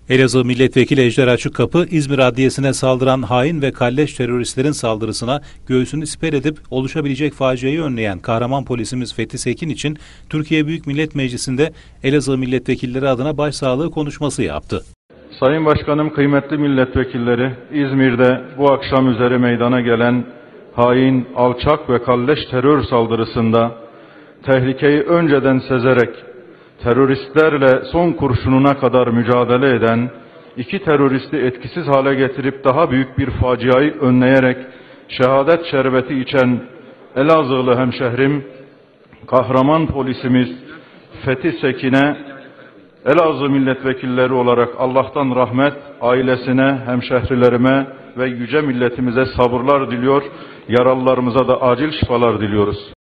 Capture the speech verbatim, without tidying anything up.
Elazığ Milletvekili Ejder Açıkkapı, İzmir Adliyesi'ne saldıran hain ve kalleş teröristlerin saldırısına göğsünü siper edip oluşabilecek faciayı önleyen kahraman polisimiz Fethi Sekin için Türkiye Büyük Millet Meclisi'nde Elazığ milletvekilleri adına başsağlığı konuşması yaptı. Sayın Başkanım, kıymetli milletvekilleri, İzmir'de bu akşam üzere meydana gelen hain, alçak ve kalleş terör saldırısında tehlikeyi önceden sezerek teröristlerle son kurşununa kadar mücadele eden, iki teröristi etkisiz hale getirip daha büyük bir faciayı önleyerek şehadet şerbeti içen Elazığlı hemşehrim, kahraman polisimiz Fethi Sekin'e Elazığ milletvekilleri olarak Allah'tan rahmet, ailesine, hemşehrilerime ve yüce milletimize sabırlar diliyor, yaralılarımıza da acil şifalar diliyoruz.